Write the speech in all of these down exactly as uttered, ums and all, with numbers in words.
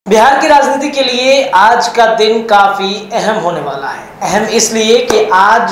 बिहार की राजनीति के लिए आज का दिन काफी अहम होने वाला है। अहम इसलिए कि आज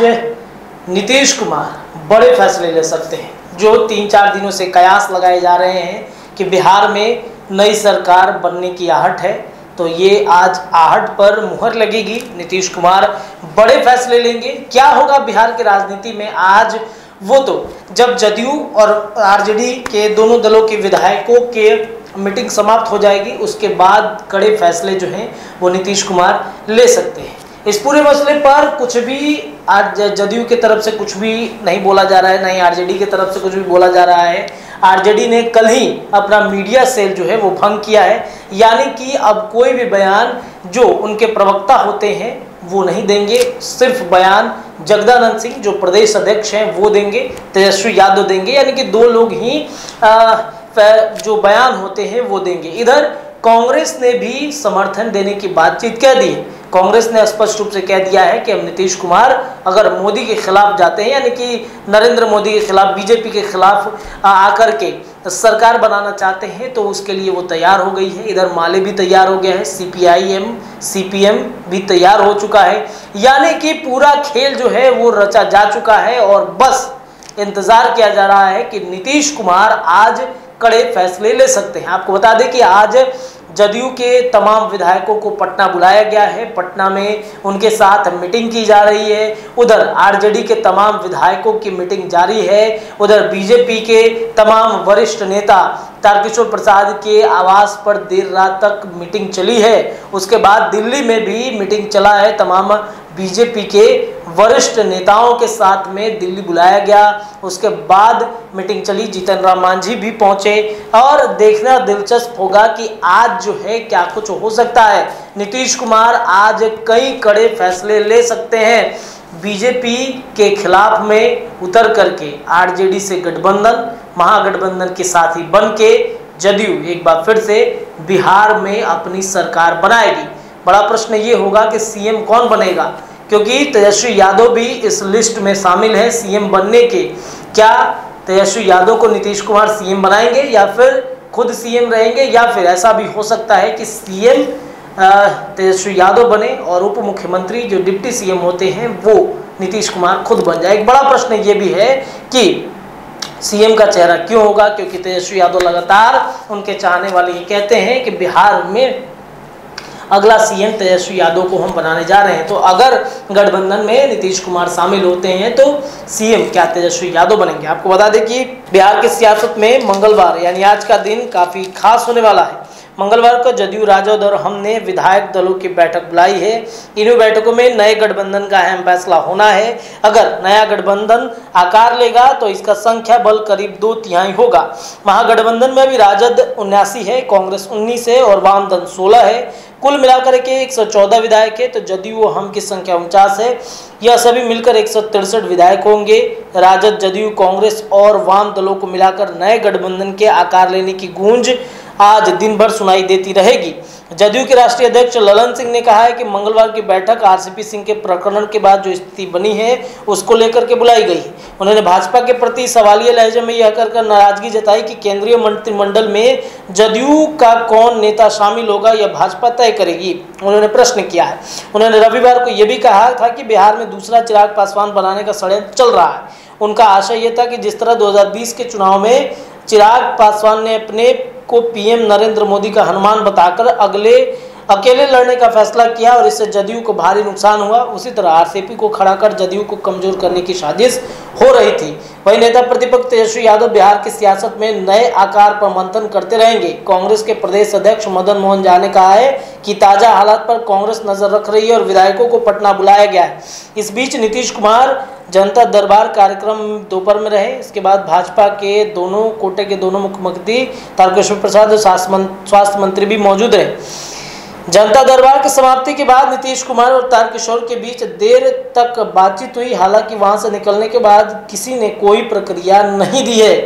नीतीश कुमार बड़े फैसले ले सकते हैं। जो तीन चार दिनों से कयास लगाए जा रहे हैं कि बिहार में नई सरकार बनने की आहट है, तो ये आज आहट पर मुहर लगेगी। नीतीश कुमार बड़े फैसले लेंगे। क्या होगा बिहार की राजनीति में आज, वो तो जब जदयू और आरजेडी के दोनों दलों के विधायकों के मीटिंग समाप्त हो जाएगी, उसके बाद कड़े फैसले जो हैं वो नीतीश कुमार ले सकते हैं। इस पूरे मसले पर कुछ भी आज जदयू की तरफ से कुछ भी नहीं बोला जा रहा है, नहीं आरजेडी की तरफ से कुछ भी बोला जा रहा है। आरजेडी ने कल ही अपना मीडिया सेल जो है वो भंग किया है, यानी कि अब कोई भी बयान जो उनके प्रवक्ता होते हैं वो नहीं देंगे। सिर्फ बयान जगदानंद सिंह जो प्रदेश अध्यक्ष हैं वो देंगे, तेजस्वी यादव देंगे, यानी कि दो लोग ही आ, जो बयान होते हैं वो देंगे। इधर कांग्रेस ने भी समर्थन देने की बातचीत कह दी। कांग्रेस ने स्पष्ट रूप से कह दिया है कि अब नीतीश कुमार अगर मोदी के खिलाफ जाते हैं, यानी कि नरेंद्र मोदी के खिलाफ, बीजेपी के खिलाफ आकर के सरकार बनाना चाहते हैं, तो उसके लिए वो तैयार हो गई है। इधर माले भी तैयार हो गया है, सीपीआईएम सीपीएम भी तैयार हो चुका है, यानी कि पूरा खेल जो है वो रचा जा चुका है और बस इंतजार किया जा रहा है कि नीतीश कुमार आज कड़े फैसले ले सकते हैं। आपको बता दें कि आज जदयू के तमाम विधायकों को पटना बुलाया गया है। पटना में उनके साथ मीटिंग की जा रही है। उधर आरजेडी के तमाम विधायकों की मीटिंग जारी है। उधर बीजेपी के तमाम वरिष्ठ नेता तारकिशोर प्रसाद के आवास पर देर रात तक मीटिंग चली है। उसके बाद दिल्ली में भी मीटिंग चला है। तमाम बीजेपी के वरिष्ठ नेताओं के साथ में दिल्ली बुलाया गया। उसके बाद मीटिंग चली, जीतन राम मांझी भी पहुंचे और देखना दिलचस्प होगा कि आज जो है क्या कुछ हो सकता है। नीतीश कुमार आज कई कड़े फैसले ले सकते हैं। बीजेपी के खिलाफ में उतर करके आरजेडी से गठबंधन, महागठबंधन के साथी बन के जदयू एक बार फिर से बिहार में अपनी सरकार बनाएगी। बड़ा प्रश्न ये होगा कि सीएम कौन बनेगा, क्योंकि तेजस्वी यादव भी इस लिस्ट में शामिल है सीएम बनने के। क्या तेजस्वी यादव को नीतीश कुमार सीएम बनाएंगे या फिर खुद सीएम रहेंगे, या फिर ऐसा भी हो सकता है कि सीएम तेजस्वी यादव बने और उप मुख्यमंत्री जो डिप्टी सीएम होते हैं वो नीतीश कुमार खुद बन जाए। एक बड़ा प्रश्न ये भी है कि सीएम का चेहरा क्यों होगा, क्योंकि तेजस्वी यादव लगातार उनके चाहने वाले ये कहते हैं कि बिहार में अगला सीएम तेजस्वी यादव को हम बनाने जा रहे हैं। तो अगर गठबंधन में नीतीश कुमार शामिल होते हैं तो सीएम क्या तेजस्वी यादव बनेंगे। आपको बता दें कि बिहार की सियासत में मंगलवार यानी आज का दिन काफ़ी खास होने वाला है। मंगलवार को जदयू, राजद और हमने विधायक दलों की बैठक बुलाई है। इन बैठकों में नए गठबंधन का अहम फैसला होना है। अगर नया गठबंधन आकार लेगा तो इसका संख्या बल करीब दो तिहाई होगा। महागठबंधन में अभी राजद उन्यासी है, कांग्रेस उन्नीस है और वाम दल सोलह है। कुल मिलाकर के एक सौ चौदह विधायक है, तो जदयू और हम की संख्या उनचास है। यह सभी मिलकर एक सौ तिरसठ विधायक होंगे। राजद, जदयू, कांग्रेस और वाम दलों को मिलाकर नए गठबंधन के आकार लेने की गूंज आज दिन भर सुनाई देती रहेगी। जदयू के राष्ट्रीय अध्यक्ष ललन सिंह ने कहा है कि मंगलवार की बैठक आरसीपी सिंह के प्रकरण के बाद जो स्थिति बनी है उसको लेकर के बुलाई गई है। उन्होंने भाजपा के प्रति सवालिया लहजे में यह कहकर नाराजगी जताई कि केंद्रीय मंत्रिमंडल में जदयू का कौन नेता शामिल होगा यह भाजपा तय करेगी। उन्होंने प्रश्न किया है। उन्होंने रविवार को यह भी कहा था कि बिहार में दूसरा चिराग पासवान बनाने का षड्यंत्र चल रहा है। उनका आशय यह था कि जिस तरह दो हजार बीस के चुनाव में चिराग पासवान ने अपने को पीएम नरेंद्र मोदी का हनुमान बताकर अगले अकेले लड़ने का फैसला किया और इससे जदयू को भारी नुकसान हुआ, उसी तरह आरसीपी को खड़ा कर जदयू को कमजोर करने की साजिश हो रही थी। वही नेता प्रतिपक्ष तेजस्वी यादव बिहार की सियासत में नए आकार पर मंथन करते रहेंगे। कांग्रेस के प्रदेश अध्यक्ष मदन मोहन झा ने कहा है कि ताजा हालात पर कांग्रेस नजर रख रही है और विधायकों को पटना बुलाया गया है। इस बीच नीतीश कुमार जनता दरबार कार्यक्रम दोपहर में रहे। इसके बाद भाजपा के दोनों कोटे के दोनों मुख्यमंत्री तारकिशोर प्रसाद और स्वास्थ्य मंत्री भी मौजूद रहे। जनता दरबार की समाप्ति के बाद नीतीश कुमार और तारकिशोर के बीच देर तक बातचीत हुई। हालांकि वहां से निकलने के बाद किसी ने कोई प्रक्रिया नहीं दी है।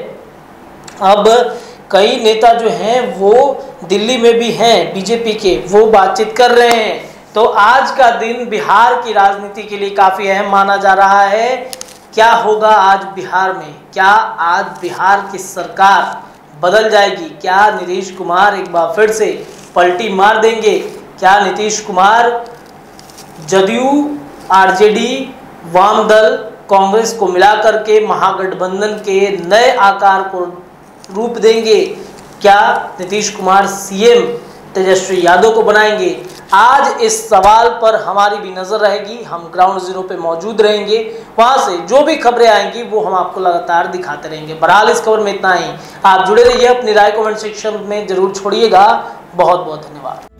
अब कई नेता जो हैं वो दिल्ली में भी हैं बीजेपी के, वो बातचीत कर रहे हैं। तो आज का दिन बिहार की राजनीति के लिए काफ़ी अहम माना जा रहा है। क्या होगा आज बिहार में? क्या आज बिहार की सरकार बदल जाएगी? क्या नीतीश कुमार एक बार फिर से पलटी मार देंगे? क्या नीतीश कुमार जदयू, आरजेडी, वाम दल, कांग्रेस को मिलाकर के महागठबंधन के नए आकार को रूप देंगे? क्या नीतीश कुमार सीएम तेजस्वी यादव को बनाएंगे? आज इस सवाल पर हमारी भी नजर रहेगी। हम ग्राउंड जीरो पे मौजूद रहेंगे, वहां से जो भी खबरें आएंगी वो हम आपको लगातार दिखाते रहेंगे। बहरहाल इस खबर में इतना ही। आप जुड़े रहिए, अपनी राय कमेंट सेक्शन में जरूर छोड़िएगा। बहुत बहुत धन्यवाद।